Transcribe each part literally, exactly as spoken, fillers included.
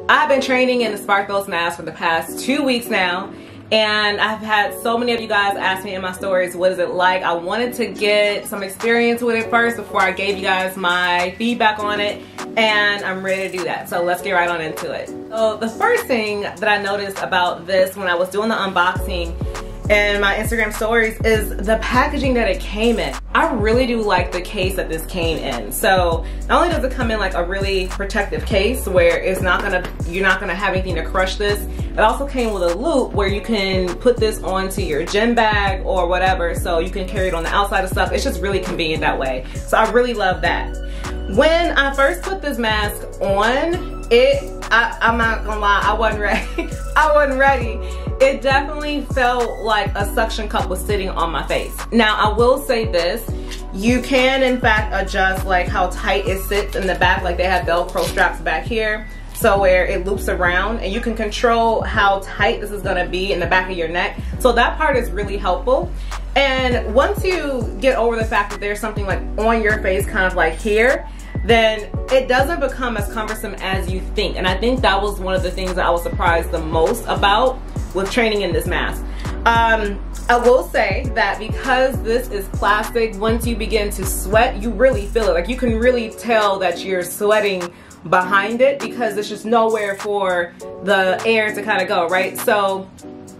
I've been training in the Spark Those masks for the past two weeks now, and I've had so many of you guys ask me in my stories, what is it like? I wanted to get some experience with it first before I gave you guys my feedback on it, and I'm ready to do that. So let's get right on into it. So the first thing that I noticed about this when I was doing the unboxing and my Instagram stories is the packaging that it came in. I really do like the case that this came in. So not only does it come in like a really protective case where it's not gonna, you're not gonna have anything to crush this, it also came with a loop where you can put this onto your gym bag or whatever, so you can carry it on the outside of stuff. It's just really convenient that way. So I really love that. When I first put this mask on, it, I, I'm not gonna lie, I wasn't ready. I wasn't ready. It definitely felt like a suction cup was sitting on my face. Now, I will say this, you can in fact adjust like how tight it sits in the back, like they have Velcro straps back here, so where it loops around, and you can control how tight this is gonna be in the back of your neck. So that part is really helpful. And once you get over the fact that there's something like on your face, kind of like here, then it doesn't become as cumbersome as you think. And I think that was one of the things that I was surprised the most about with training in this mask. Um, I will say that because this is plastic, once you begin to sweat, you really feel it. Like you can really tell that you're sweating behind it because there's just nowhere for the air to kind of go, right? So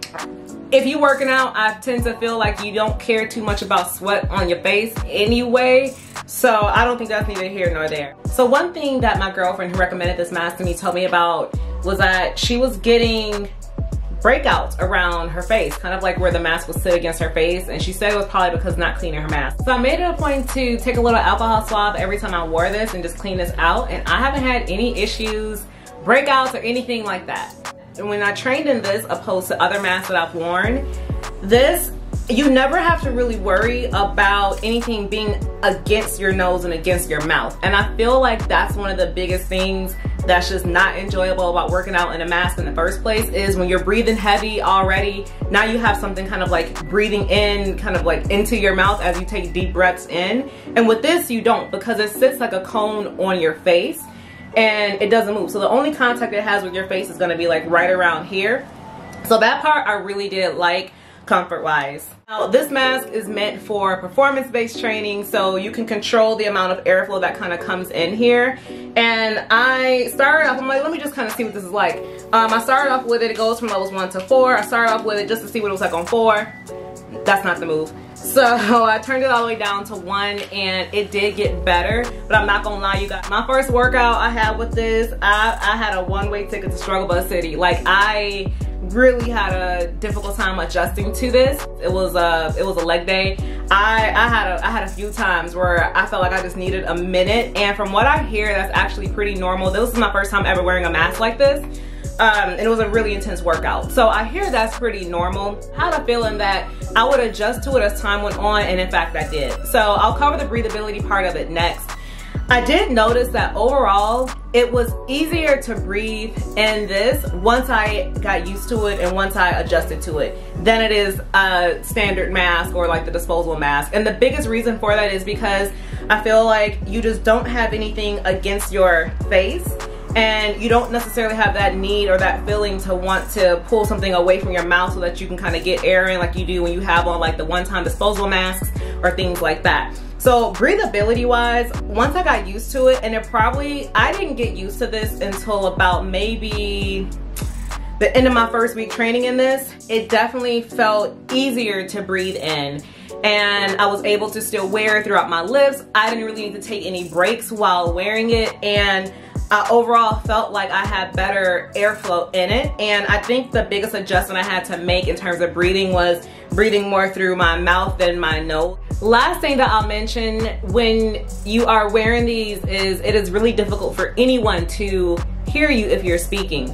if you're working out, I tend to feel like you don't care too much about sweat on your face anyway. So I don't think that's neither here nor there. So one thing that my girlfriend who recommended this mask to me told me about was that she was getting breakouts around her face, kind of like where the mask would sit against her face, and she said it was probably because not cleaning her mask. So I made it a point to take a little alcohol swab every time I wore this and just clean this out, and I haven't had any issues, breakouts, or anything like that. And when I trained in this opposed to other masks that I've worn, this, you never have to really worry about anything being against your nose and against your mouth. And I feel like that's one of the biggest things that's just not enjoyable about working out in a mask in the first place, is when you're breathing heavy already, now you have something kind of like breathing in, kind of like into your mouth as you take deep breaths in. And with this, you don't, because it sits like a cone on your face and it doesn't move. So the only contact it has with your face is gonna be like right around here. So that part I really did like, comfort wise. Now this mask is meant for performance-based training, so you can control the amount of airflow that kind of comes in here. And I started off, I'm like, let me just kind of see what this is like. Um, I started off with it, it goes from levels one to four. I started off with it just to see what it was like on four. That's not the move. So I turned it all the way down to one, and it did get better, but I'm not gonna lie, you guys. My first workout I had with this, I, I had a one-way ticket to Struggle Bus City. Like I really had a difficult time adjusting to this. It was a it was a leg day. I I had a I had a few times where I felt like I just needed a minute, and from what I hear, that's actually pretty normal. This was my first time ever wearing a mask like this, um, and it was a really intense workout. So I hear that's pretty normal. I had a feeling that I would adjust to it as time went on, and in fact I did. So I'll cover the breathability part of it next. I did notice that overall, it was easier to breathe in this once I got used to it and once I adjusted to it than it is a standard mask or like the disposable mask. And the biggest reason for that is because I feel like you just don't have anything against your face, and you don't necessarily have that need or that feeling to want to pull something away from your mouth so that you can kind of get air in like you do when you have on like the one-time disposable masks or things like that. So breathability wise, once I got used to it, and it probably, I didn't get used to this until about maybe the end of my first week training in this, it definitely felt easier to breathe in. And I was able to still wear it throughout my lips. I didn't really need to take any breaks while wearing it. And I overall felt like I had better airflow in it. And I think the biggest adjustment I had to make in terms of breathing was breathing more through my mouth than my nose. Last thing that I'll mention when you are wearing these is it is really difficult for anyone to hear you if you're speaking.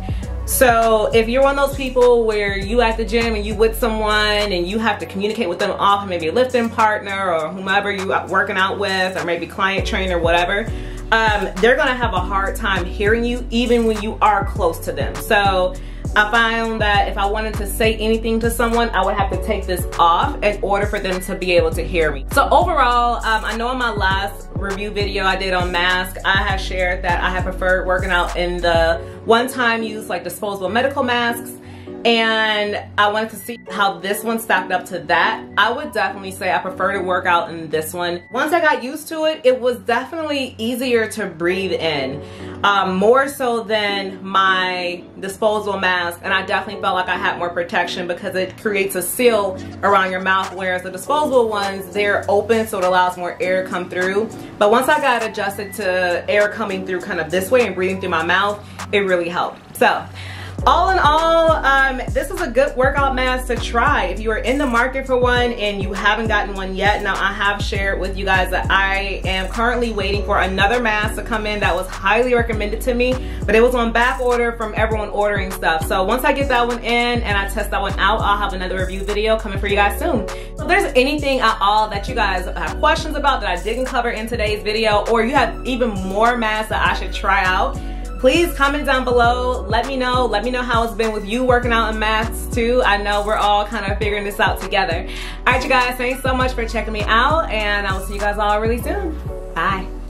So if you're one of those people where you at the gym and you with someone and you have to communicate with them often, maybe a lifting partner or whomever you are working out with, or maybe client trainer, whatever, um, they're gonna have a hard time hearing you even when you are close to them. So I found that if I wanted to say anything to someone, I would have to take this off in order for them to be able to hear me. So overall, um, I know in my last review video I did on masks, I have shared that I have preferred working out in the one-time use, like disposable medical masks, and I wanted to see how this one stacked up to that. I would definitely say I prefer to work out in this one. Once I got used to it, it was definitely easier to breathe in, um, more so than my disposable mask, and I definitely felt like I had more protection because it creates a seal around your mouth, whereas the disposable ones, they're open so it allows more air to come through. But once I got adjusted to air coming through kind of this way and breathing through my mouth, it really helped. So all in all, um, this is a good workout mask to try if you are in the market for one and you haven't gotten one yet. Now, I have shared with you guys that I am currently waiting for another mask to come in that was highly recommended to me, but it was on back order from everyone ordering stuff. So once I get that one in and I test that one out, I'll have another review video coming for you guys soon. So if there's anything at all that you guys have questions about that I didn't cover in today's video, or you have even more masks that I should try out, please comment down below. Let me know. Let me know how it's been with you working out in masks too. I know we're all kind of figuring this out together. All right, you guys, thanks so much for checking me out, and I will see you guys all really soon. Bye.